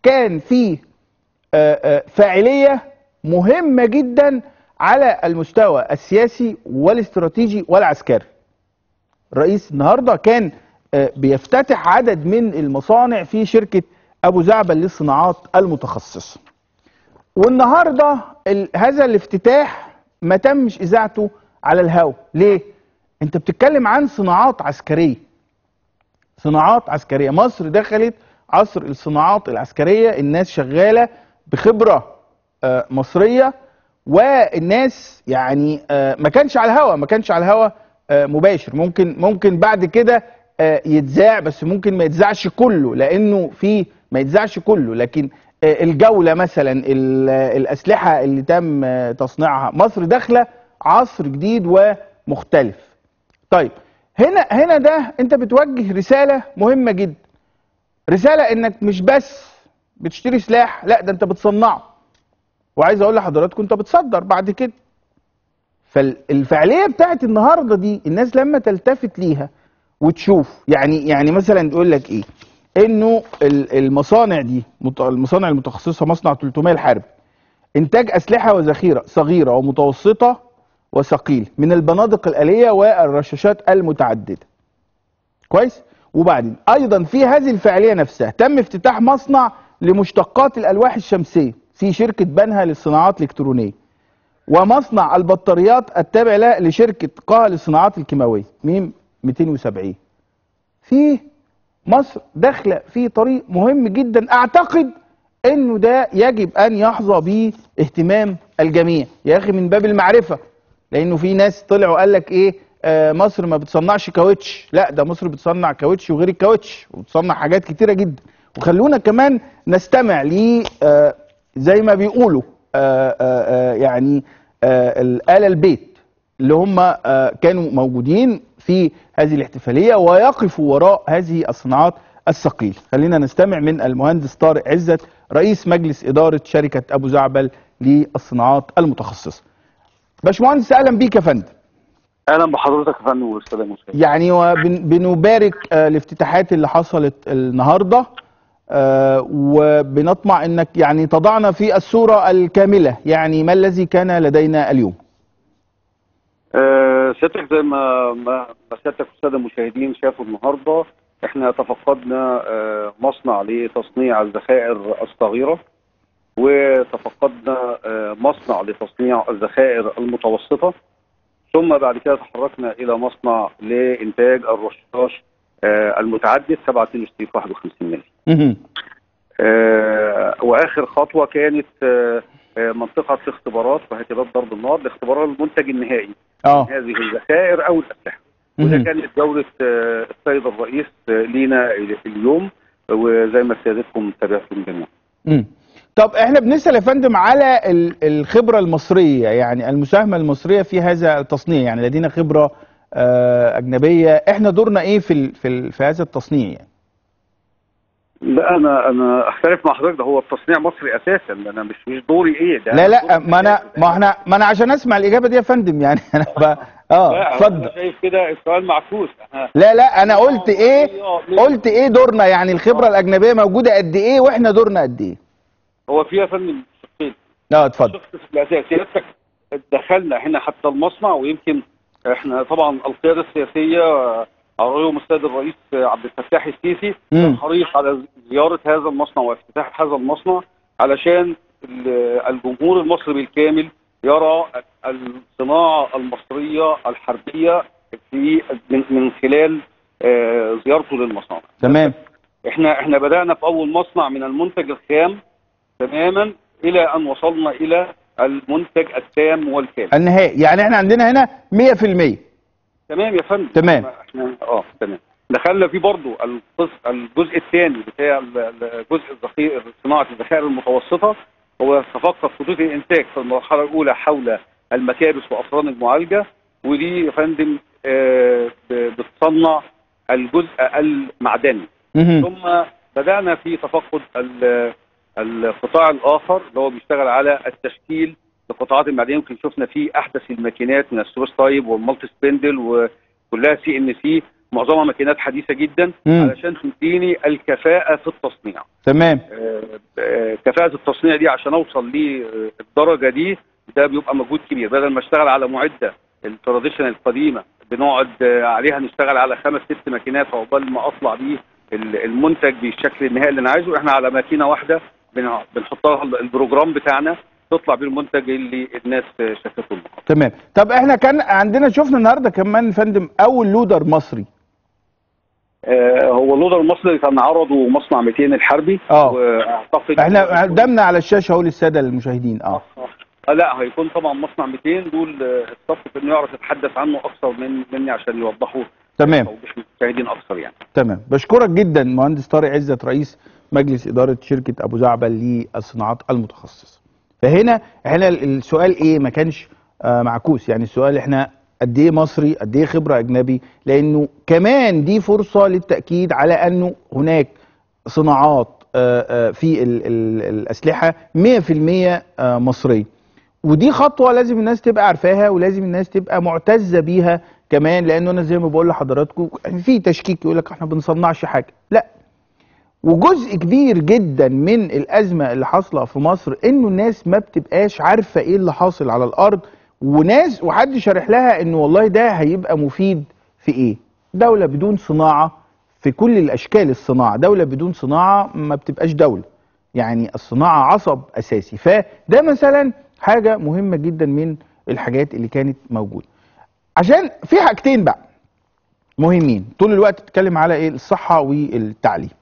كان فيه فاعلية مهمة جدا على المستوى السياسي والاستراتيجي والعسكري. الرئيس النهارده كان بيفتتح عدد من المصانع في شركة أبو زعبل للصناعات المتخصصة. والنهارده هذا الافتتاح ما تمش إذاعته على الهوا. ليه؟ أنت بتتكلم عن صناعات عسكرية. صناعات عسكرية، مصر دخلت عصر الصناعات العسكرية، الناس شغالة بخبرة مصرية، والناس يعني ما كانش على الهوا، ما كانش على الهوا مباشر. ممكن بعد كده يتذاع، بس ممكن ما يتذاعش كله، لانه في ما يتذاعش كله، لكن الجولة مثلا، الأسلحة اللي تم تصنيعها، مصر داخلة عصر جديد ومختلف. طيب هنا ده انت بتوجه رسالة مهمة جدا، رسالة انك مش بس بتشتري سلاح، لا ده انت بتصنعه. وعايز اقول لحضراتكم انت بتصدر بعد كده. فالفعاليه بتاعت النهارده دي الناس لما تلتفت ليها وتشوف، يعني مثلا تقول لك ايه، انه المصانع دي، المصانع المتخصصه، مصنع 300 الحرب، انتاج اسلحه وذخيره صغيره ومتوسطه وثقيله من البنادق الاليه والرشاشات المتعدده. كويس؟ وبعدين ايضا في هذه الفعاليه نفسها تم افتتاح مصنع لمشتقات الالواح الشمسيه في شركه بنها للصناعات الالكترونيه، ومصنع البطاريات التابع لشركه قها للصناعات الكيماويه ميم 270. في مصر داخله في طريق مهم جدا، اعتقد انه ده يجب ان يحظى به اهتمام الجميع يا اخي، من باب المعرفه. لانه في ناس طلعوا قال لك ايه، مصر ما بتصنعش كاوتش. لا، ده مصر بتصنع كاوتش وغير الكاوتش، وبتصنع حاجات كتيره جدا. وخلونا كمان نستمع ل زي ما بيقولوا يعني الآل البيت اللي هم كانوا موجودين في هذه الاحتفاليه ويقفوا وراء هذه الصناعات الثقيله. خلينا نستمع من المهندس طارق عزت، رئيس مجلس اداره شركه ابو زعبل للصناعات المتخصصه. باشمهندس اهلا بيك يا فندم. اهلا بحضرتك يا فندم والاستاذ المشاهد. يعني بنبارك الافتتاحات اللي حصلت النهارده، وبنطمع انك يعني تضعنا في الصوره الكامله، يعني ما الذي كان لدينا اليوم؟ سيادتك زي ما سيادتك والساده المشاهدين شافوا النهارده، احنا تفقدنا مصنع لتصنيع الذخائر الصغيره، وتفقدنا مصنع لتصنيع الذخائر المتوسطه، ثم بعد كده تحركنا الى مصنع لانتاج الرشاش المتعدد 762 51 مللي. واخر خطوه كانت منطقه اختبارات وهتبات ضرب النار لاختبار المنتج النهائي من هذه الذخائر او الاسلحه. وده كانت دوله السيد الرئيس لينا اليوم، وزي ما سيادتكم تابعتم جميعا. طب احنا بنسال يا فندم على الخبره المصريه، يعني المساهمه المصريه في هذا التصنيع، يعني لدينا خبره اجنبيه، احنا دورنا ايه في هذا التصنيع يعني؟ لا انا اختلف مع حضرتك، ده هو التصنيع مصري اساسا، انا مش دوري ايه ده. لا ما انا عشان اسمع الاجابه دي يا فندم، يعني انا اتفضل. انا شايف كده السؤال معكوس. لا انا قلت ايه دورنا، يعني الخبره الاجنبيه موجوده قد ايه واحنا دورنا قد ايه؟ هو في يا فندم شقين. اتفضل. الشق الاساسي سيادتك دخلنا هنا حتى المصنع، ويمكن احنا طبعا القياده السياسيه على رأيهم السيد الرئيس عبد الفتاح السيسي كان حريص على زياره هذا المصنع وافتتاح هذا المصنع، علشان الجمهور المصري بالكامل يرى الصناعه المصريه الحربيه من خلال زيارته للمصانع. تمام. احنا بدانا في اول مصنع من المنتج الخام تماما الى ان وصلنا الى المنتج التام والكامل النهائي، يعني احنا عندنا هنا 100%. تمام يا فندم. تمام. احنا تمام. دخلنا فيه برضو الجزء الثاني بتاع جزء صناعه الذخائر المتوسطه، هو تفقد خطوط الانتاج في المرحله الاولى حول المكابس وافران المعالجه، ودي يا فندم بتصنع الجزء المعدني. ثم بدانا في تفقد القطاع الاخر اللي هو بيشتغل على التشكيل للقطاعات المعدنيه. يمكن شفنا فيه احدث الماكينات من السويس تايب والمالتي سبندل وكلها CNC، معظمها ماكينات حديثه جدا علشان تديني الكفاءه في التصنيع. تمام. كفاءه التصنيع دي عشان اوصل للدرجه دي، ده بيبقى مجهود كبير. بدل ما اشتغل على معده التراديشنال القديمه بنقعد عليها نشتغل على 5 6 ماكينات عقبال ما اطلع بيه المنتج بالشكل النهائي اللي انا عايزه. احنا على ماكينه واحده بنحطها البروجرام بتاعنا تطلع بيه المنتج اللي الناس شافته. تمام. طب احنا كان عندنا شفنا النهارده كمان يا فندم اول لودر مصري. هو اللودر المصري كان عرضه مصنع 200 الحربي. واعتقد احنا قدامنا على الشاشه اهو للساده المشاهدين. لا هيكون طبعا مصنع 200 دول الصف انه يعرف يتحدث عنه اكثر مني عشان يوضحوا. تمام. توضيح للمشاهدين اكثر يعني. تمام. بشكرك جدا مهندس طارق عزت رئيس مجلس اداره شركه ابو زعبل للصناعات المتخصصه. فهنا السؤال ايه؟ ما كانش معكوس، يعني السؤال احنا قد ايه مصري، قد ايه خبره اجنبي، لانه كمان دي فرصه للتاكيد على انه هناك صناعات في الاسلحه 100% مصريه. ودي خطوه لازم الناس تبقى عارفاها، ولازم الناس تبقى معتزه بيها كمان، لانه انا زي ما بقول لحضراتكم في تشكيك يقول لك احنا ما بنصنعش حاجه، لا. وجزء كبير جدا من الازمه اللي حاصله في مصر انه الناس ما بتبقاش عارفه ايه اللي حاصل على الارض، وناس وحد شارح لها انه والله ده هيبقى مفيد في ايه. دوله بدون صناعه في كل الاشكال، الصناعه دوله بدون صناعه ما بتبقاش دوله، يعني الصناعه عصب اساسي. فده مثلا حاجه مهمه جدا من الحاجات اللي كانت موجوده. عشان في حاجتين بقى مهمين طول الوقت بتتكلم على ايه؟ الصحه والتعليم.